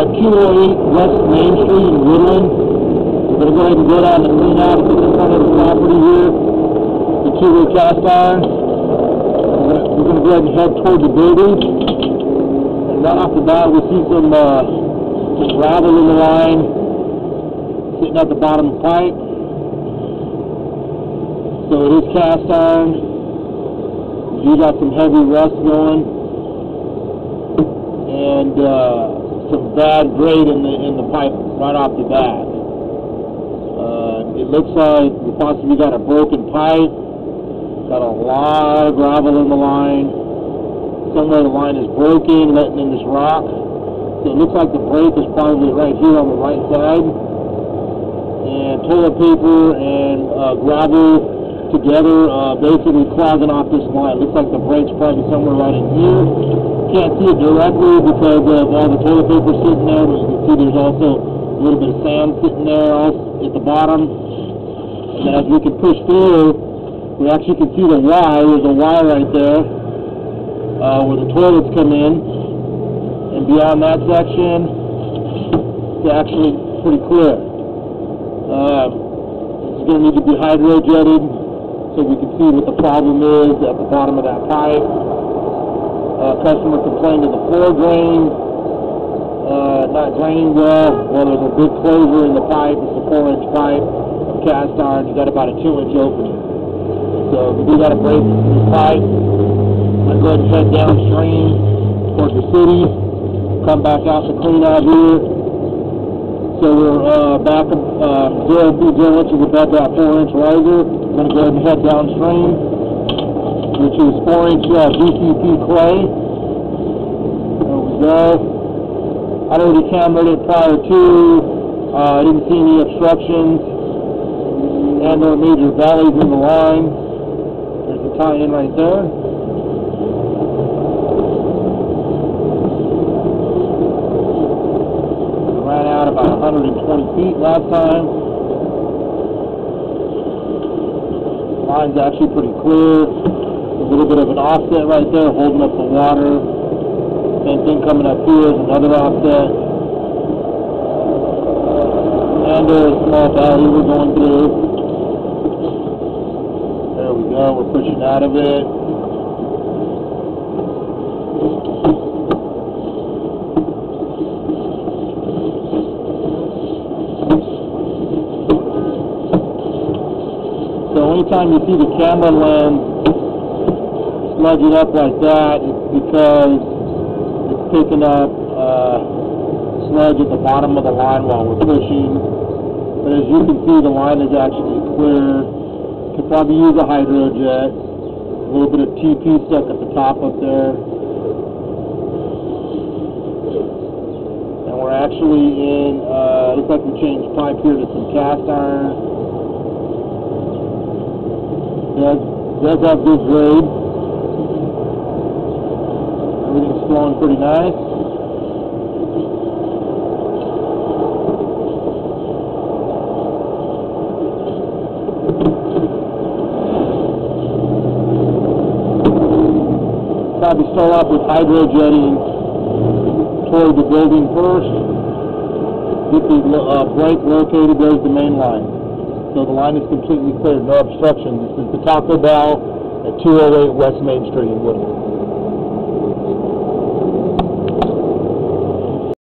at 208 West Main Street in Woodland. We're going to go ahead and go down the clean out in front of the property here. The two-way cast iron. We're going to go ahead and head toward the building. And right off the bat, we see some gravel in the line sitting at the bottom of the pipe. So it is cast iron. You got some heavy rust going, and some bad grade in the pipe right off the bat. It looks like we possibly got a broken pipe. Got a lot of gravel in the line. Somewhere the line is broken, letting in this rock. So it looks like the break is probably right here on the right side. And toilet paper and gravel together, basically clogging off this line. Looks like the break's probably somewhere right in here. Can't see it directly because of all the toilet paper sitting there, but you can see there's also a little bit of sand sitting there at the bottom. And then as we can push through, we actually can see the Y. There's a Y right there where the toilets come in. And beyond that section, it's actually pretty clear. It's going to need to be hydro-jetted so we can see what the problem is at the bottom of that pipe. Customer complained of the floor drain not draining well. Well, there's a big closure in the pipe. It's a 4-inch pipe, cast iron. You got about a 2-inch opening. So we do got a break in this pipe. I'm going to go ahead and head downstream towards the city. Come back out to clean out here. So we're back 0 inches above that 4-inch riser. I'm going to go ahead and head downstream, which is 4-inch DCP clay. There we go. I already cambered it prior to. I didn't see any obstructions and no major valleys in the line. There's the tie-in right there. Ran out about 120 feet last time. The line's actually pretty clear. A little bit of an offset right there holding up the water. Same thing coming up here is another offset. And there's a small valley we're going through. There we go, we're pushing out of it. So anytime you see the camera lens sludging up like that, it's because it's picking up sludge at the bottom of the line while we're pushing. But as you can see, the line is actually clear. Could probably use a hydro-jet. A little bit of TP stuck at the top up there. And we're actually in, looks like we changed pipe here to some cast iron. Does have good grade. Everything's flowing pretty nice. Probably start off with hydro-jetting toward the building first. Get the break located. There's the main line. So the line is completely clear, no obstruction. This is the Taco Bell at 208 West Main Street in Woodland.